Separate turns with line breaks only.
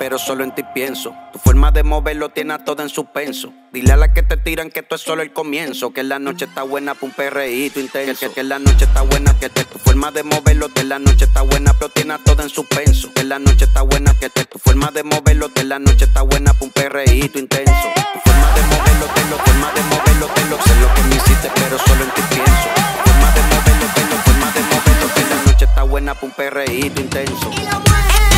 pero solo en ti pienso. Tu forma de moverlo tiene a todo en suspenso. Dile a las que te tiran que esto es solo el comienzo, que la noche está buena pa' un perreíto intenso. Que la noche está buena, que tu forma de moverlo, que la noche está buena, pero tiene a todo en suspenso. Que la noche está buena, que tu forma de moverlo, que la noche está buena pa' un perreíto intenso. Tu forma de moverlo, forma de moverlo, sé lo que me hiciste, pero solo en ti pienso. Forma de moverlo, forma de moverlo, que la noche está buena pa' un perreíto intenso.